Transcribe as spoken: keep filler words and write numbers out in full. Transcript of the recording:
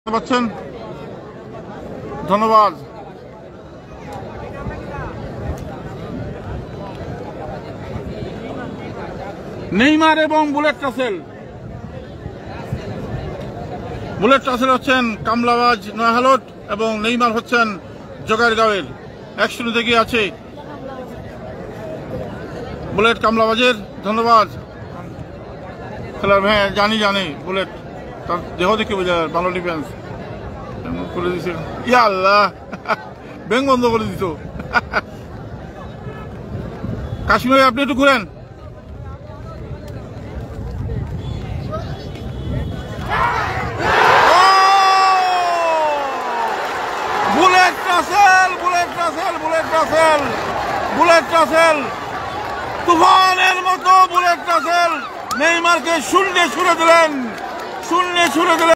পাচ্ছেন ধন্যবাদ। নেইমার এবং বুলেট রাসেল বুলেট রাসেল হচ্ছেন কামলাবাজ নয়াহালট এবং নেইমার হচ্ছেন জোগাড়গাঁওয়ের। এক শূন্যতে গিয়ে আছে বুলেট কামলাবাজের। ধন্যবাদ খেলার। হ্যাঁ জানি জানি বুলেট তার দেহ দেখে বোঝা ভালো ডিফেন্স করে দিছে। ইয়া আল্লাহ ব্যাং বন্ধ করে দিত। কাশ্মীরে আপনি একটু ঘুরেন। Bullet Russell bullet Russell bullet Russell bullet Russell তুফানের মতো বুলেট রাসেল নেইমারকে শূন্যে ছুড়ে দিলেন শূন্যে ছুড়ে দিলেন।